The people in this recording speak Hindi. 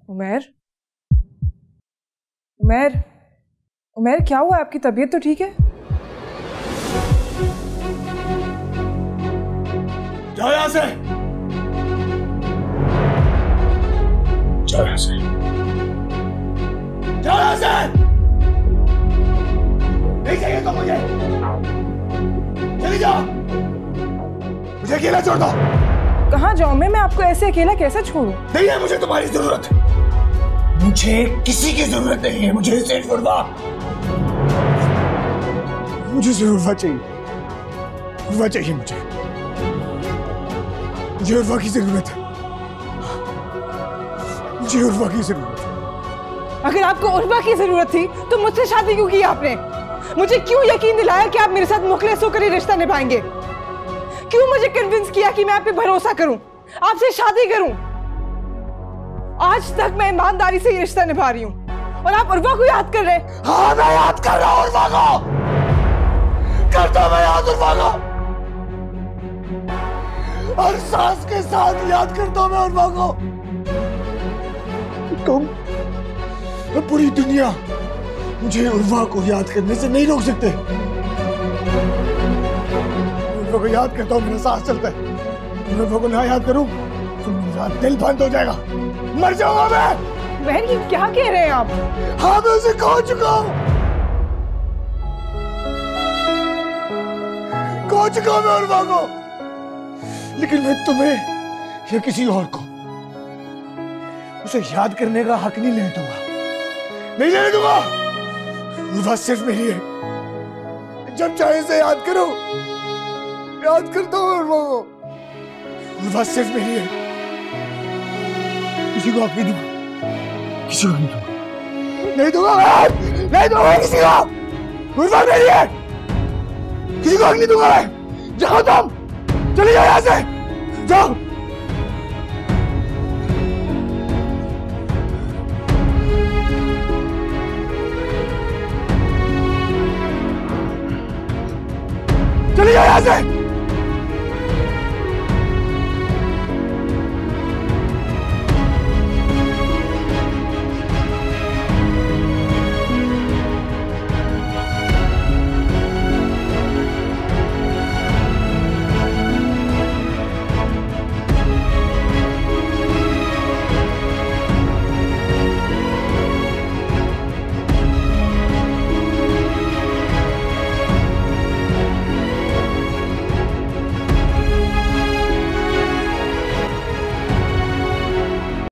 उमैर, उमैर, उमैर क्या हुआ? आपकी तबीयत तो ठीक है? जाओ यहाँ से, जाओ यहाँ से, जाओ यहाँ से। नहीं चाहिए तो मुझे, चली जाओ, मुझे अकेला छोड़ दो। कहाँ जाऊं मैं आपको ऐसे अकेला कैसे छोड़ूं? नहीं है मुझे तुम्हारी जरूरत, मुझे किसी की जरूरत नहीं है, मुझे सिर्फ उर्वा, मुझे सिर्फ उर्वा चाहिए, उर्वा चाहिए मुझे उर्वा की जरूरत है, मुझे उर्वा की जरूरत है। अगर आपको उर्वा की जरूरत थी तो मुझसे शादी क्यों की आपने? मुझे क्यों यकीन दिलाया कि आप मेरे साथ मुखलिस होकर ये रिश्ता निभाएंगे? क्यों मुझे कन्विंस किया कि मैं आप पे भरोसा करूं, आपसे शादी करूं? आज तक मैं ईमानदारी से ये रिश्ता निभा रही हूं और आप उर्वा को याद कर रहे हैं। हाँ मैं याद कर रहा हूं उर्वा को, करता मैं याद उर्वा को, हर सांस के साथ याद करता हूं मैं उर्वा को। तुम पूरी दुनिया मुझे उर्वा को याद करने से नहीं रोक सकते। उर्वा को याद करता हूं, मेरा सांस चलता है। उर्वा को ना याद करूं तो मेरा दिल बंद हो जाएगा, मर जाऊंगा मैं। बहन ये क्या कह रहे हैं आप? हाँ मैं उसे खो चुका हूं, खो चुका हूं मैं उर्वा को, लेकिन मैं तुम्हें या किसी और को उसे याद करने का हक नहीं लेने दूंगा, नहीं लेने दूंगा। उर्वा सिर्फ मेरी है, जब चाहे से याद करो, याद करता हूं उर्वा को। उर्वा सिर्फ मेरी है, किसी को हक नहीं दूंगा, किसी को नहीं दूंगा, नहीं दूंगा, नहीं दूंगा किसी को। उर्वा मेरी है, किसी को हक नहीं दूंगा मैं। जाओ तुम, चले जाओ यहाँ से, जाओ। चले जाओ यहाँ से।